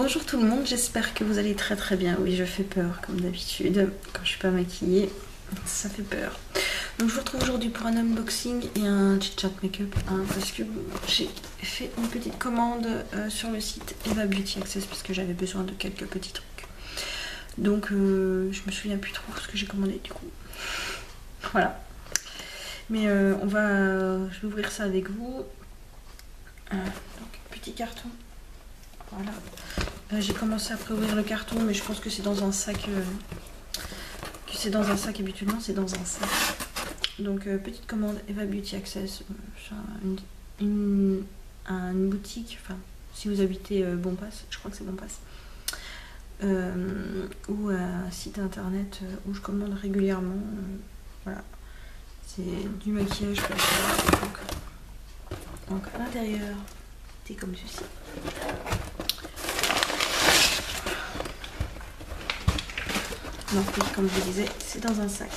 Bonjour tout le monde, j'espère que vous allez très très bien. Oui, je fais peur comme d'habitude quand je suis pas maquillée, ça fait peur. Donc je vous retrouve aujourd'hui pour un unboxing et un chit chat make-up parce que j'ai fait une petite commande sur le site Eva Beauty Access parce que j'avais besoin de quelques petits trucs. Donc je me souviens plus trop ce que j'ai commandé du coup. Voilà. Mais je vais ouvrir ça avec vous. Donc petit carton. Voilà. J'ai commencé à préouvrir le carton, mais je pense que c'est dans un sac. Habituellement, c'est dans un sac. Donc petite commande Eva Beauty Access, une boutique. Enfin, si vous habitez Bonpass, je crois que c'est Bonpass, ou un site internet où je commande régulièrement. Voilà, c'est du maquillage. Donc à l'intérieur, c'est comme ceci. Donc oui, comme je vous disais, c'est dans un sac.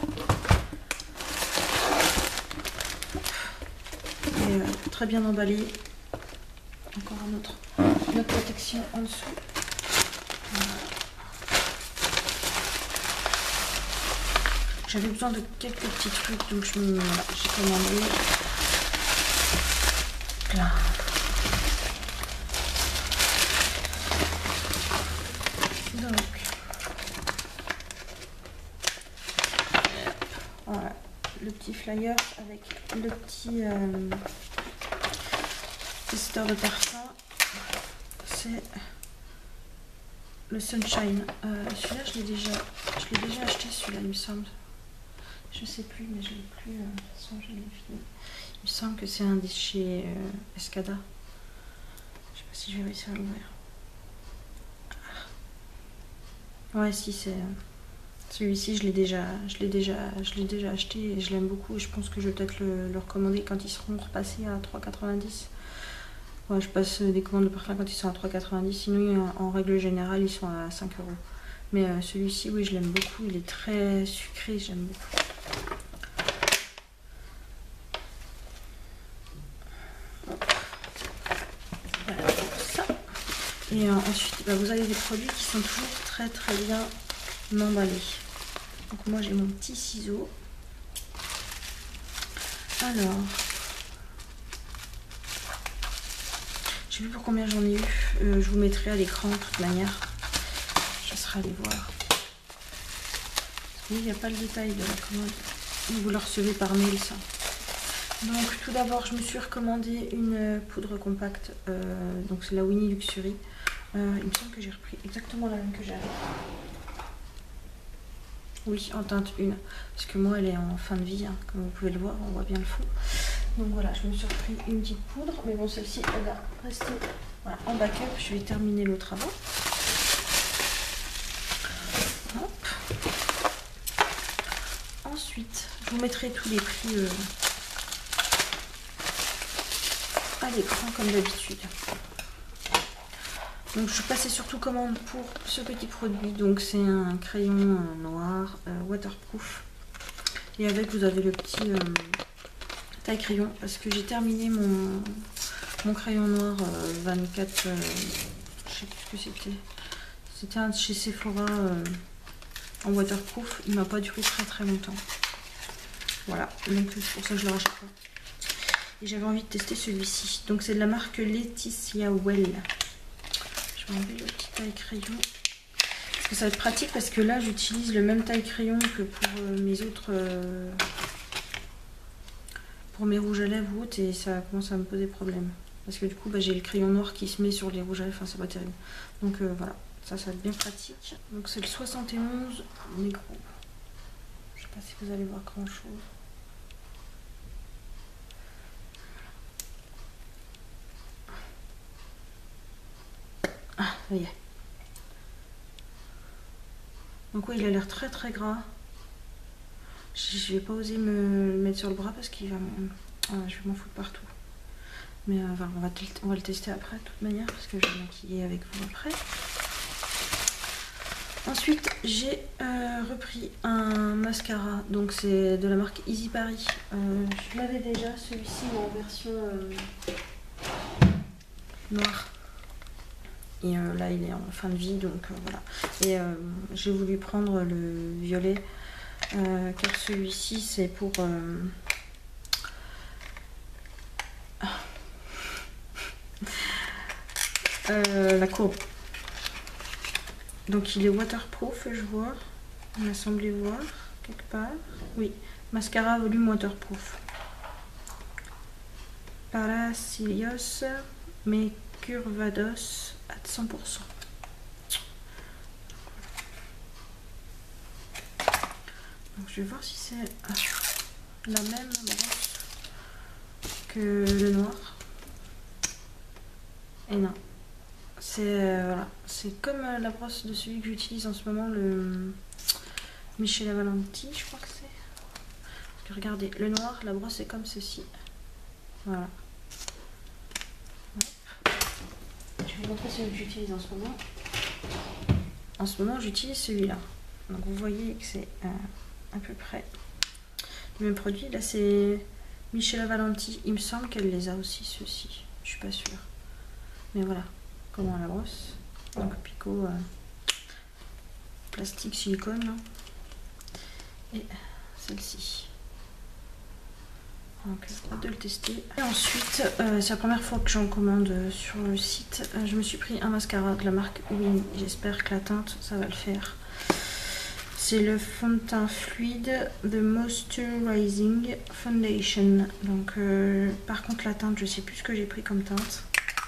Et très bien emballé. Encore une autre protection en dessous. Voilà. J'avais besoin de quelques petits trucs, donc j'ai commandé plein. Donc voilà, le petit flyer avec le petit testeur de parfum. C'est le Sunshine. Celui-là, je l'ai déjà acheté, celui-là, il me semble. Je sais plus, mais je l'ai plus. De toute façon, je l'ai fini. Il me semble que c'est un des chez Escada. Je sais pas si je vais réussir à l'ouvrir. Ouais, si, c'est celui-ci, je l'ai déjà acheté et je l'aime beaucoup. Et je pense que je vais peut-être le recommander quand ils seront repassés à 3,90. Ouais, je passe des commandes de parfum quand ils sont à 3,90. Sinon, en règle générale, ils sont à 5 €. Mais celui-ci, oui, je l'aime beaucoup. Il est très sucré, j'aime beaucoup. Voilà pour ça. Et ensuite, vous avez des produits qui sont toujours très très bien emballés. Donc moi, j'ai mon petit ciseau. Alors, je sais plus pour combien j'en ai eu. Je vous mettrai à l'écran de toute manière. Je serai allée voir. Oui, il n'y a pas le détail de la commande. Vous le recevez par mail, ça. Donc tout d'abord, je me suis recommandé une poudre compacte. Donc c'est la Winnie Luxury. Il me semble que j'ai repris exactement la même que j'avais. Oui, en teinte 1. Parce que moi, elle est en fin de vie. Hein, comme vous pouvez le voir, on voit bien le fond. Donc voilà, je me suis repris une petite poudre. Mais bon, celle-ci, elle va rester voilà, en backup. Je vais terminer l'autre avant. Hop. Ensuite, je vous mettrai tous les prix à l'écran comme d'habitude. Donc je suis passée surtout commande pour ce petit produit. Donc c'est un crayon noir waterproof. Et avec vous avez le petit taille crayon. Parce que j'ai terminé mon crayon noir 24. Je sais plus ce que c'était. C'était un de chez Sephora en waterproof. Il m'a pas duré très très longtemps. Voilà. Donc c'est pour ça que je le rachète pas. Et j'avais envie de tester celui-ci. Donc c'est de la marque Laetitia Well. Je vais enlever le petit taille crayon. Parce que ça va être pratique parce que là j'utilise le même taille crayon que pour mes autres... pour mes rouges à lèvres ou autres et ça commence à me poser problème. Parce que du coup j'ai le crayon noir qui se met sur les rouges à lèvres. Enfin c'est pas terrible. Donc voilà. Ça va être bien pratique. Donc c'est le 71 Negro. Je sais pas si vous allez voir grand chose. Ah, ça y est. Donc oui, il a l'air très très gras. Je vais pas oser me le mettre sur le bras parce qu'il va... je vais m'en foutre partout. Mais on va le tester après de toute manière parce que je vais maquiller avec vous après. Ensuite, j'ai repris un mascara. Donc c'est de la marque Easy Paris. Je l'avais déjà, celui-ci en version noire. Et là il est en fin de vie, donc voilà. Et j'ai voulu prendre le violet car celui-ci c'est pour la courbe. Donc il est waterproof, je vois. On m'a semblé voir quelque part. Oui, mascara volume waterproof. Paracilios mais curvados à 100%. Donc je vais voir si c'est la même brosse que le noir. Et non. C'est voilà, c'est comme la brosse de celui que j'utilise en ce moment, le Michela Valenti, je crois que c'est. Parce que regardez, le noir, la brosse est comme ceci. Voilà. Je vais vous montrer celui que j'utilise en ce moment. En ce moment, j'utilise celui-là. Donc vous voyez que c'est à peu près le même produit. Là, c'est Michela Valenti. Il me semble qu'elle les a aussi, ceux-ci. Je suis pas sûre. Mais voilà comment la brosse. Donc picot plastique silicone. Là. Et celle-ci. Donc hâte de le tester. Et ensuite, c'est la première fois que j'en commande sur le site. Je me suis pris un mascara de la marque Win. J'espère que la teinte, ça va le faire. C'est le fond de teint fluide The Moisturizing Foundation. Donc par contre la teinte, je sais plus ce que j'ai pris comme teinte.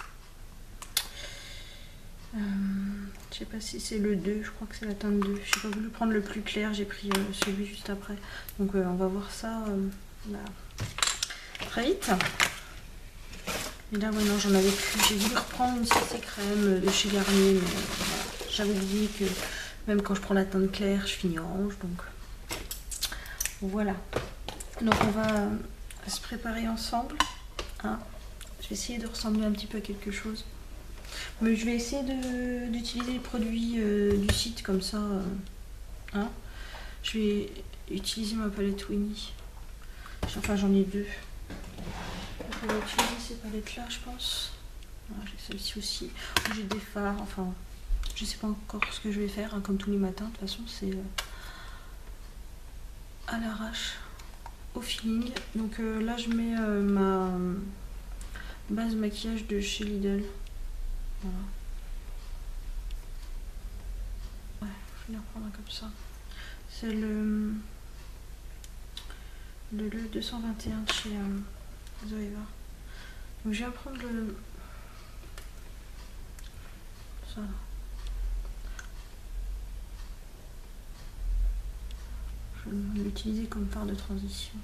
Je sais pas si c'est le 2, je crois que c'est la teinte 2. J'ai pas voulu prendre le plus clair, j'ai pris celui juste après. Donc on va voir ça là, très vite. Et là ouais non, j'en avais plus. J'ai voulu reprendre une CC crème de chez Garnier, mais voilà. J'avais oublié que même quand je prends la teinte claire, je finis orange, donc voilà. Donc on va se préparer ensemble. Hein. Je vais essayer de ressembler un petit peu à quelque chose. Mais je vais essayer d'utiliser les produits du site comme ça. Hein. Je vais utiliser ma palette Winnie. Enfin j'en ai deux. Je vais utiliser ces palettes là je pense. Voilà, j'ai celle-ci aussi. J'ai des fards, enfin je sais pas encore ce que je vais faire, hein, comme tous les matins. De toute façon c'est à l'arrache, au feeling. Donc là je mets ma base maquillage de chez Lidl. Voilà. Ouais, je vais en prendre un comme ça. C'est le 221 de chez Zoeva. Donc je vais prendre le ça. Je vais l'utiliser comme fard de transition.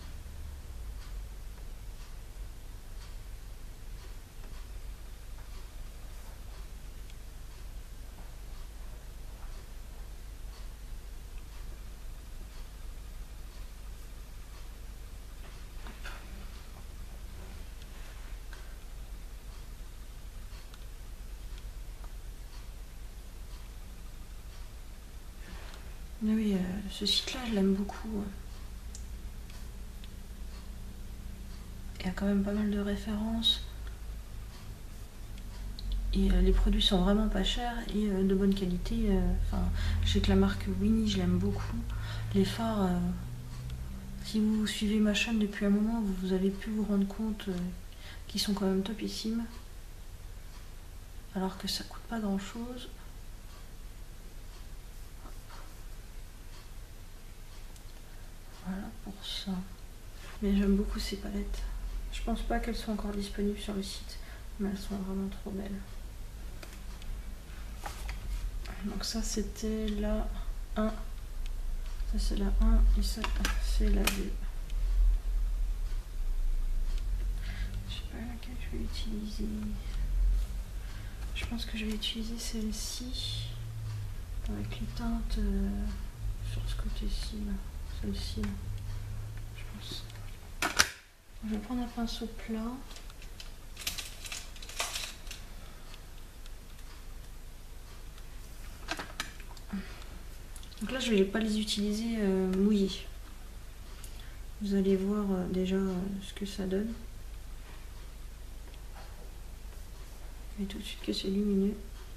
Oui, ce site-là, je l'aime beaucoup. Il y a quand même pas mal de références. Et les produits sont vraiment pas chers et de bonne qualité. Enfin, je sais que la marque Winnie, je l'aime beaucoup. Les fards, si vous suivez ma chaîne depuis un moment, vous avez pu vous rendre compte qu'ils sont quand même topissimes. Alors que ça coûte pas grand-chose. Voilà pour ça. Mais j'aime beaucoup ces palettes. Je pense pas qu'elles soient encore disponibles sur le site, mais elles sont vraiment trop belles. Donc ça c'était la 1. Ça c'est la 1 et ça c'est la 2. Je sais pas laquelle je vais utiliser. Je pense que je vais utiliser celle-ci avec les teintes sur ce côté-ci, celle-ci, je pense. Je vais prendre un pinceau plat. Donc là je vais pas les utiliser mouillés. Vous allez voir déjà ce que ça donne. Et tout de suite que c'est lumineux.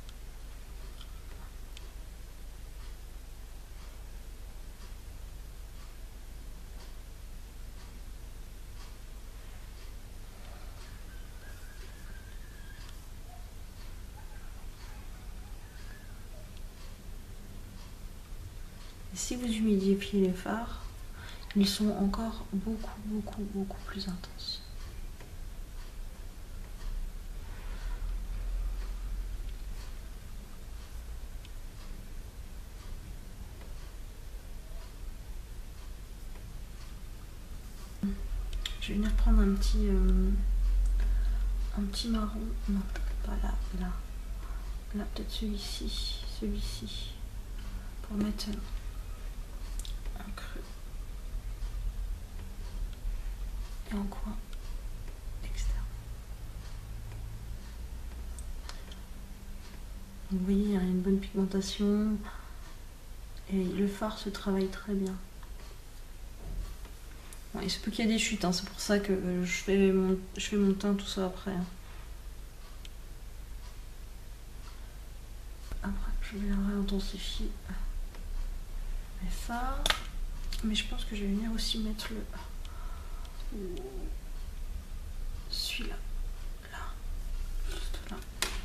si vous humidifiez les fards, ils sont encore beaucoup plus intenses. Je vais venir prendre un petit marron, non, pas là, là peut-être celui-ci, pour mettre un creux et en coin externe. Vous voyez, il y a une bonne pigmentation et le fard se travaille très bien. Bon, il se peut qu'il y ait des chutes, hein, c'est pour ça que je fais mon teint tout ça après. Après, je vais réintensifier mes fards, mais je pense que je vais venir aussi mettre celui-là, là, juste là.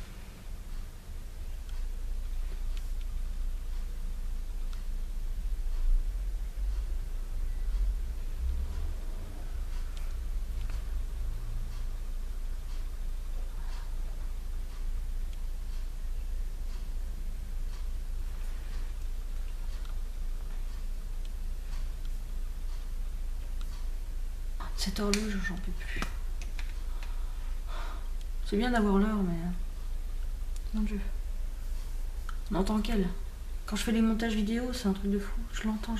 Cette horloge, j'en peux plus. C'est bien d'avoir l'heure, mais... Mon Dieu. On entend qu'elle. Quand je fais les montages vidéo, c'est un truc de fou. Je l'entends.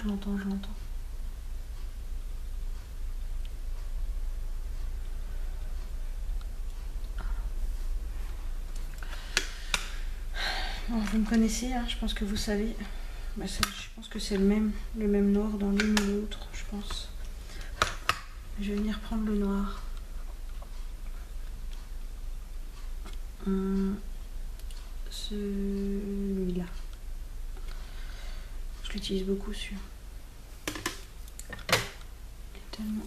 Bon, vous me connaissez, hein, je pense que vous savez. Bah, je pense que c'est le même noir dans l'une ou l'autre, je pense. Je vais venir prendre le noir. Celui-là. Je l'utilise beaucoup celui-là. Il est tellement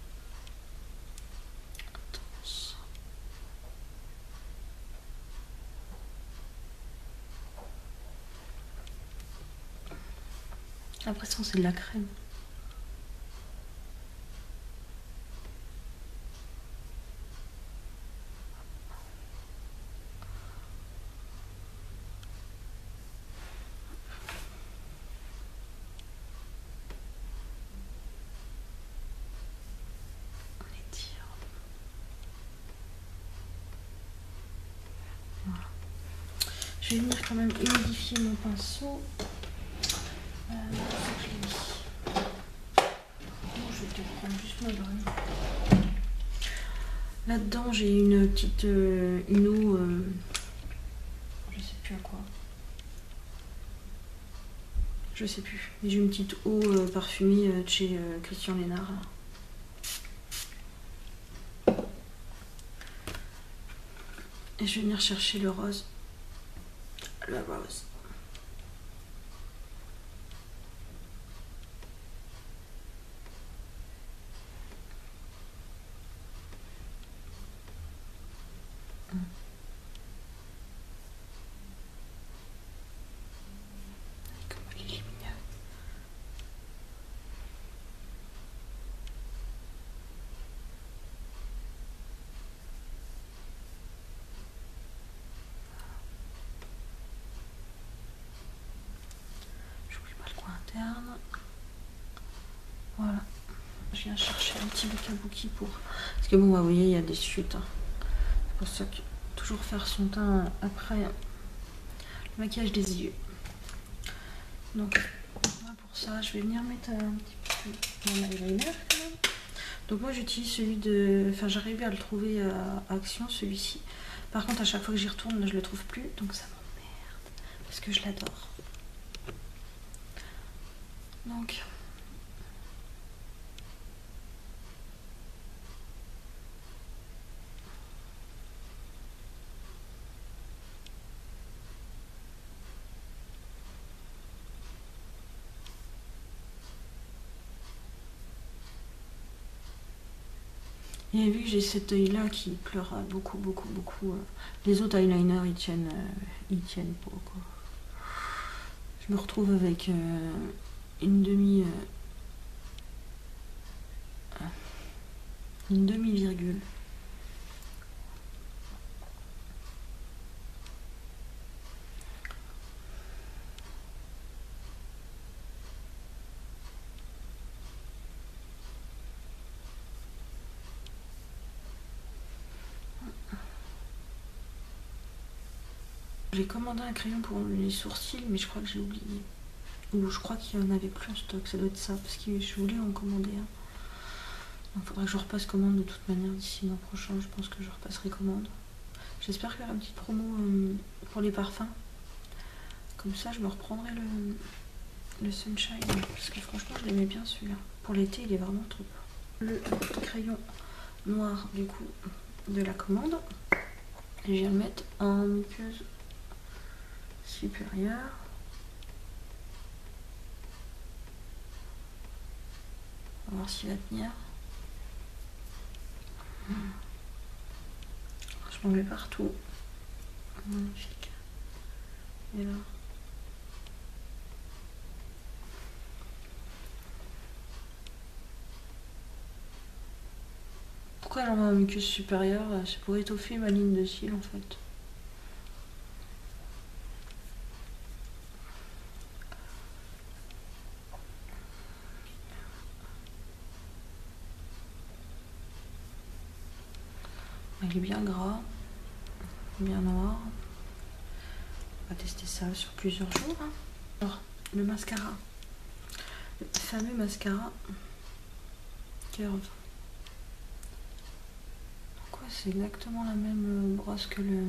intense. J'ai l'impression que c'est de la crème. Je vais venir quand même humidifier mon pinceau. Je vais peut-être prendre juste ma bonne. Là-dedans, j'ai une petite une eau, je sais plus à quoi. Je sais plus. J'ai une petite eau parfumée de chez Christian Lénard. Et je vais venir chercher le rose. Le rose. Comme il est lumineux. Interne. Voilà, je viens chercher un petit Bukabuki pour... Parce que bon, vous voyez, il y a des chutes. Hein. C'est pour ça que toujours faire son teint après le maquillage des yeux. Donc, voilà pour ça, je vais venir mettre un petit peu mon eyeliner quand même. Donc moi, j'utilise celui de... Enfin, j'arrive à le trouver à Action, celui-ci. Par contre, à chaque fois que j'y retourne, je le trouve plus. Donc ça m'emmerde. Parce que je l'adore. Donc, et vu que j'ai cet œil là qui pleure beaucoup, les autres eyeliners ils tiennent pas quoi. Je me retrouve avec une demi-virgule. J'ai commandé un crayon pour les sourcils, mais je crois que j'ai oublié. Ou je crois qu'il n'y en avait plus en stock, ça doit être ça, parce que je voulais en commander un. Il faudra que je repasse commande de toute manière d'ici l'an prochain, je pense que je repasserai commande. J'espère faire une petite promo pour les parfums. Comme ça, je me reprendrai le Sunshine, parce que franchement, je l'aimais bien celui-là. Pour l'été, il est vraiment top. Le crayon noir, du coup, de la commande. Et je viens le mettre en muqueuse supérieure. On va voir s'il va tenir. Je m'en mets partout. Magnifique. Et là. Pourquoi j'en mets en muqueuse supérieure? C'est pour étoffer ma ligne de cils en fait. Il est bien gras, bien noir. On va tester ça sur plusieurs jours. Alors, le mascara. Le fameux mascara Curve. Pourquoi c'est exactement la même brosse que le...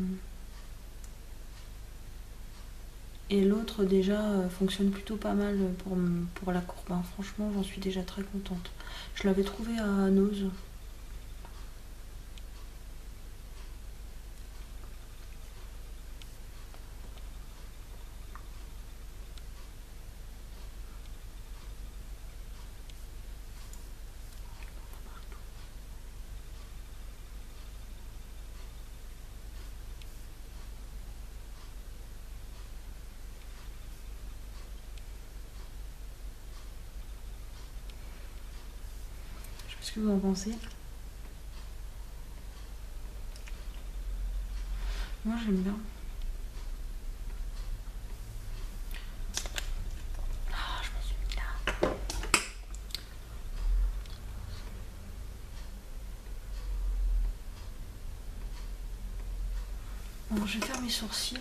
Et l'autre déjà fonctionne plutôt pas mal pour la courbe. Hein. Franchement, j'en suis déjà très contente. Je l'avais trouvé à Nose. Qu'est-ce que vous en pensez? Moi j'aime bien. Ah, je m'en suis mis là. Bon, je vais faire mes sourcils.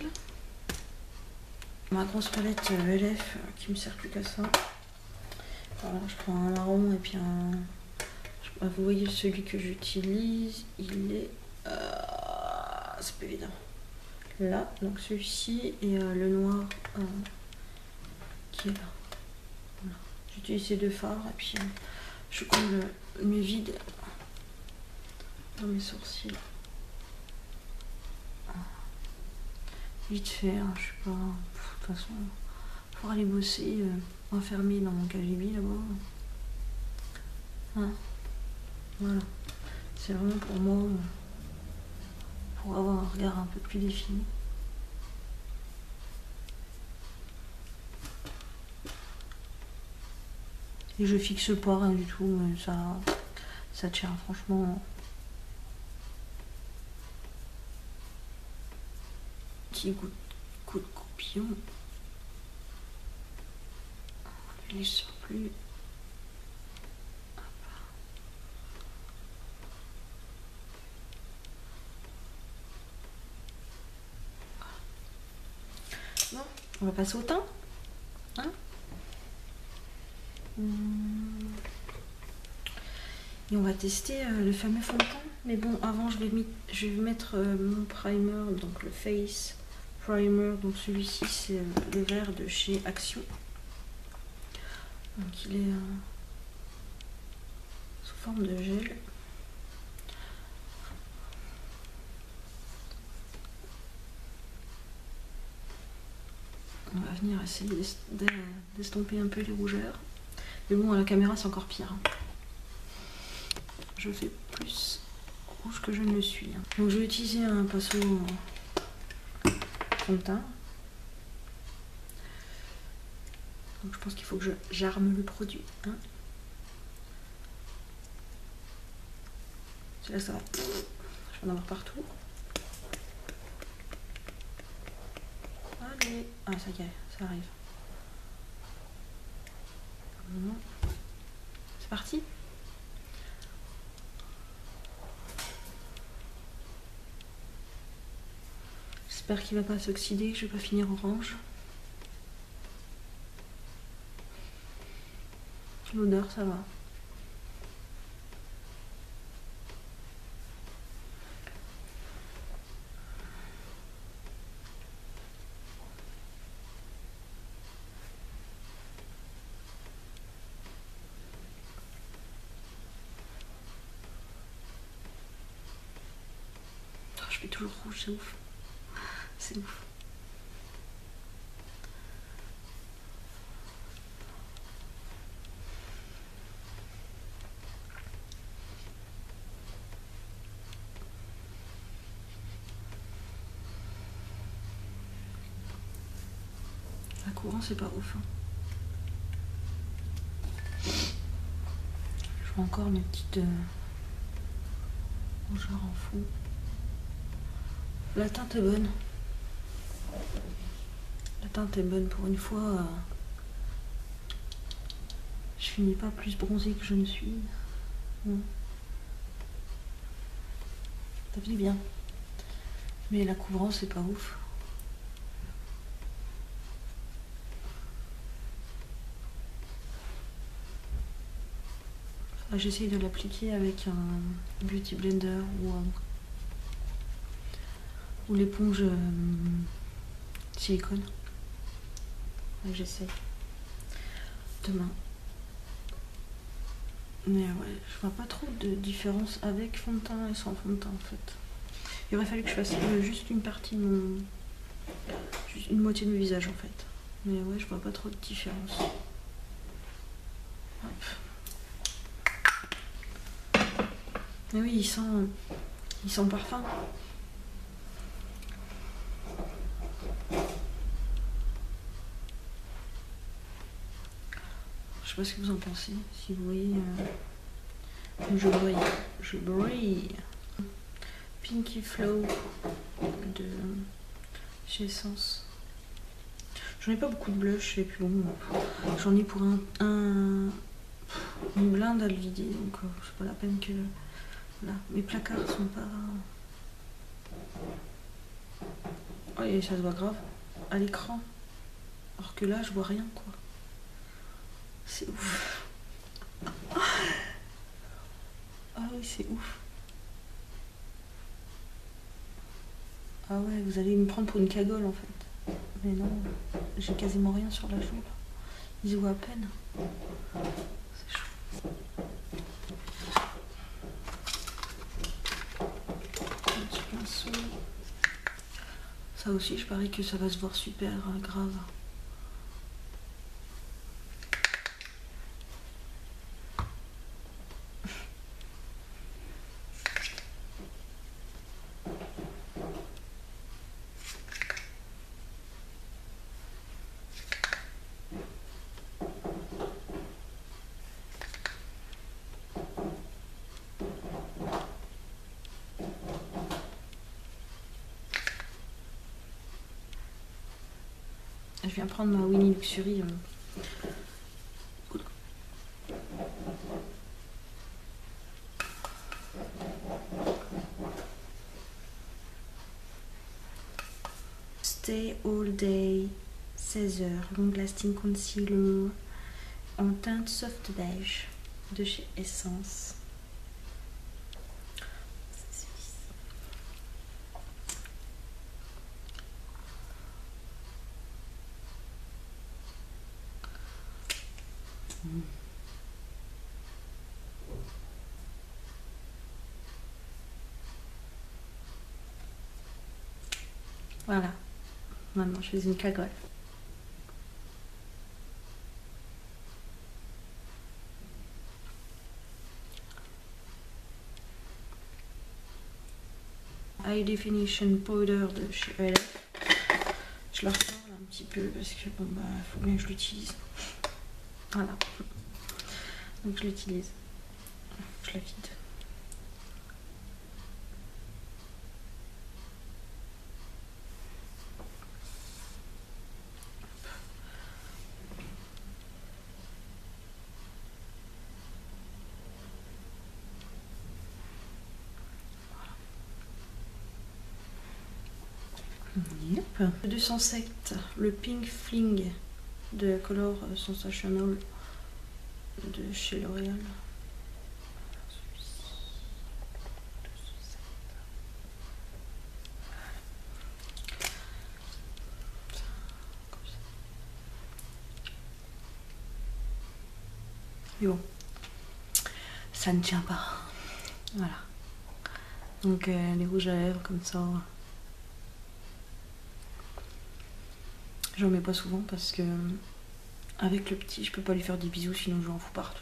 Ma grosse palette LF qui me sert plus qu'à ça. Voilà, je prends un marron et puis un... Vous voyez celui que j'utilise, il est... c'est pas évident. Là, donc celui-ci et le noir qui est là. Voilà. J'utilise ces deux fards et puis je comble mes vides dans mes sourcils. Vite fait, hein, je sais pas. De toute façon, pour aller bosser enfermé dans mon KGB là-bas. Hein. Voilà, c'est vraiment pour moi, pour avoir un regard un peu plus défini. Et je fixe pas rien du tout, mais ça tient franchement. Petit coup de coupillon. Je les sors plus. Bon, on va passer au teint. Hein? Et on va tester le fameux fond de teint. Mais bon, avant, je vais mettre mon primer, donc le Face Primer. Donc celui-ci, c'est le vert de chez Action. Donc il est sous forme de gel. On va venir essayer d'estomper un peu les rougeurs. Mais bon, à la caméra, c'est encore pire. Je fais plus rouge que je ne le suis. Donc je vais utiliser un pinceau fond de teint. Donc je pense qu'il faut que j'arme le produit. Hein. Là ça va. Je vais en avoir partout. Allez. Ah ça y est, ça arrive. C'est parti. J'espère qu'il va pas s'oxyder, que je vais pas finir orange. L'odeur, ça va. Oh, je fais toujours rouge, c'est ouf. C'est ouf. La courant, c'est pas ouf. Hein. Je vois encore mes petites rougeurs en fond. La teinte est bonne. La teinte est bonne pour une fois. Je finis pas plus bronzée que je ne suis. Non. Ça fait bien. Mais la couvrance, c'est pas ouf. J'essaye de l'appliquer avec un beauty blender ou l'éponge silicone. J'essaye demain. Mais ouais, je vois pas trop de différence avec fond de teint et sans fond de teint en fait. Il aurait fallu que je fasse juste une partie de mon... juste une moitié de mon visage en fait. Mais ouais, je vois pas trop de différence. Hop. Mais oui, il sent parfum. Je sais pas ce que vous en pensez, si vous voyez... Je brille. Pinky Flow de chez Essence. J'en ai pas beaucoup de blush, et puis bon, j'en ai pour une blinde à le vider, donc c'est pas la peine que... Voilà, mes placards sont pas... Oh, et ça se voit grave à l'écran. Alors que là, je vois rien, quoi. C'est ouf. Ah oui, c'est ouf. Ah ouais, vous allez me prendre pour une cagole, en fait. Mais non, j'ai quasiment rien sur la joue, là. Ils se voient à peine. C'est chaud. Ça aussi, je parie que ça va se voir super grave. Je viens prendre ma Winnie Luxury. Stay All Day 16h Long Lasting Concealer en teinte soft beige de chez Essence. Voilà, maintenant je fais une cagole. High Definition Powder de chez LF. Je la ressors là un petit peu parce que bon bah faut bien que je l'utilise. Voilà. Donc je l'utilise. Je la vide. Yep. 207, le Pink Fling de Color Sensational de chez L'Oréal. Mais bon, ça ne tient pas. Voilà. Donc les rouges à lèvres comme ça. J'en mets pas souvent parce que avec le petit, je peux pas lui faire des bisous sinon je lui en fous partout.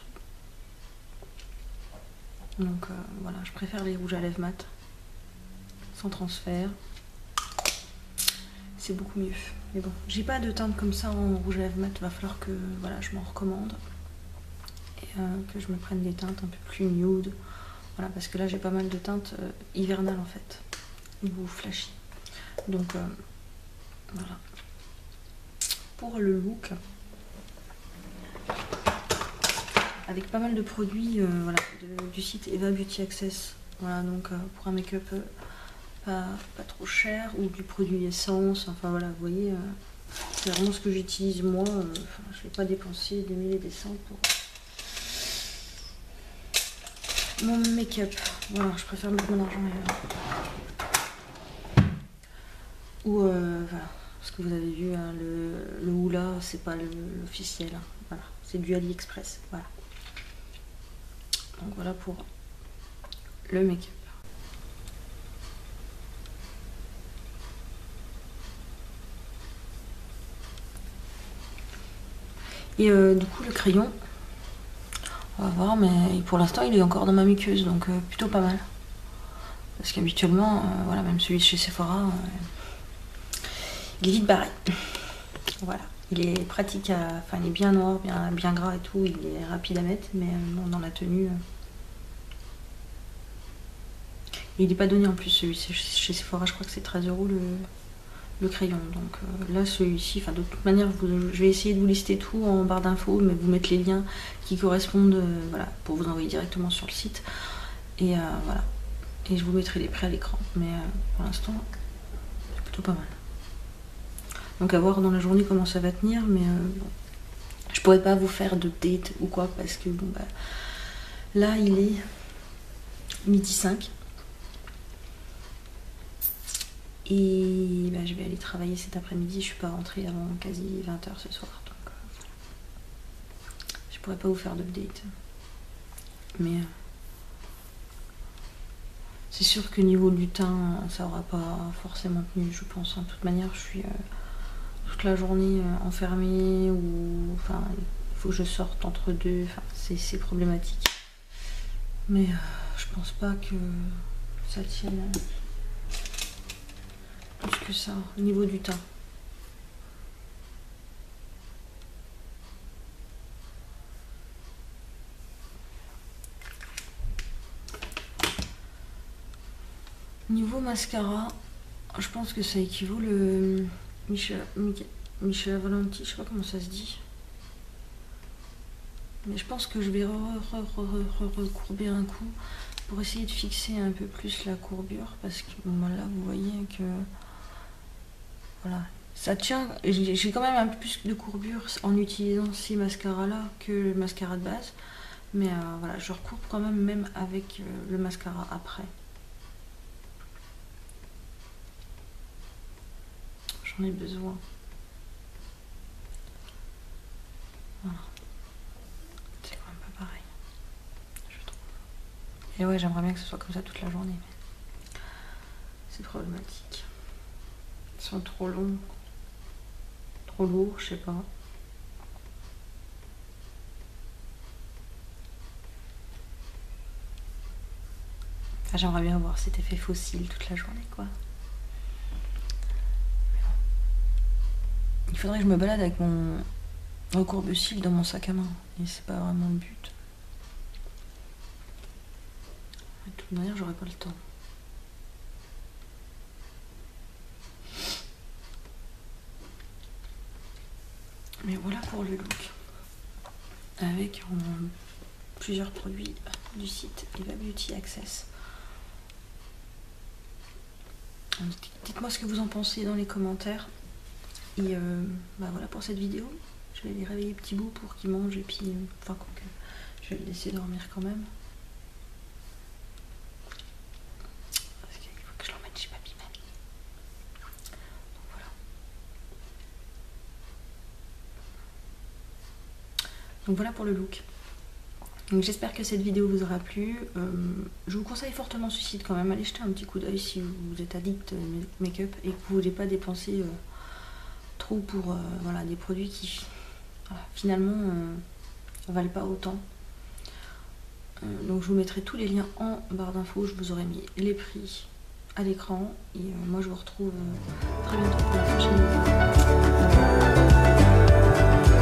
Donc voilà, je préfère les rouges à lèvres mat, sans transfert. C'est beaucoup mieux. Mais bon, j'ai pas de teinte comme ça en rouge à lèvres mat, va falloir que voilà, je m'en recommande. Et que je me prenne des teintes un peu plus nude. Voilà, parce que là j'ai pas mal de teintes hivernales en fait, ou flashy. Donc voilà. Pour le look, avec pas mal de produits voilà, du site Eva Beauty Access. Voilà, donc pour un make-up pas trop cher, ou du produit essence, enfin voilà, vous voyez, c'est vraiment ce que j'utilise moi. Je ne vais pas dépenser des milliers et des cents pour mon make-up. Voilà, je préfère mettre mon argent ailleurs. Ou voilà, ce que vous avez vu, hein, le Hoola, c'est pas l'officiel. Hein, voilà, c'est du AliExpress. Voilà. Donc voilà pour le make-up. Et du coup, le crayon, on va voir, mais pour l'instant, il est encore dans ma muqueuse, donc plutôt pas mal. Parce qu'habituellement, voilà, même celui de chez Sephora, il est vite barré. Voilà, il est pratique à... Enfin, il est bien noir, bien gras et tout, il est rapide à mettre, mais bon, dans la tenue... il n'est pas donné en plus, celui chez Sephora, je crois que c'est 13 € le crayon. Donc là, celui-ci, enfin de toute manière, je vais essayer de vous lister tout en barre d'infos, mais vous mettre les liens qui correspondent, voilà, pour vous envoyer directement sur le site. Et voilà, et je vous mettrai les prix à l'écran, mais pour l'instant, c'est plutôt pas mal. Donc à voir dans la journée comment ça va tenir, mais bon, je pourrais pas vous faire de date ou quoi, parce que bon bah là il est 12h05 et bah, je vais aller travailler cet après-midi. Je suis pas rentrée avant quasi 20h ce soir, donc voilà. Je pourrais pas vous faire d'update, mais c'est sûr que niveau du teint ça aura pas forcément tenu, je pense. De toute manière, je suis toute la journée enfermée, ou enfin il faut que je sorte entre deux, enfin c'est problématique, mais je pense pas que ça tienne plus que ça au niveau du teint. Niveau mascara, je pense que ça équivaut le Michel Valenti, je sais pas comment ça se dit. Mais je pense que je vais recourber un coup pour essayer de fixer un peu plus la courbure, parce que bon, là vous voyez que voilà, ça tient. J'ai quand même un peu plus de courbure en utilisant ces mascaras là que le mascara de base, mais voilà, je recourbe quand même avec le mascara après. J'en ai besoin. Voilà. C'est quand même pas pareil, je trouve. Et ouais, j'aimerais bien que ce soit comme ça toute la journée, mais c'est problématique. Ils sont trop longs, trop lourds, je sais pas. Enfin, j'aimerais bien avoir cet effet fossile toute la journée, quoi. Il faudrait que je me balade avec mon recourbe-cils dans mon sac à main. Et c'est pas vraiment le but. De toute manière, j'aurai pas le temps. Mais voilà pour le look. Avec plusieurs produits du site Eva Beauty Access. Dites-moi ce que vous en pensez dans les commentaires. Et bah voilà pour cette vidéo. Je vais les réveiller petit bout pour qu'ils mangent et puis enfin quoi que je vais le laisser dormir quand même. Parce qu'il faut que je l'emmène chez papy mamie. Donc voilà. Donc voilà pour le look. Donc j'espère que cette vidéo vous aura plu. Je vous conseille fortement ce site quand même. Allez jeter un petit coup d'œil si vous êtes addict make-up et que vous ne voulez pas dépenser trop pour voilà, des produits qui finalement ne valent pas autant. Donc je vous mettrai tous les liens en barre d'infos. Je vous aurai mis les prix à l'écran. Et moi je vous retrouve très bientôt pour la prochaine vidéo.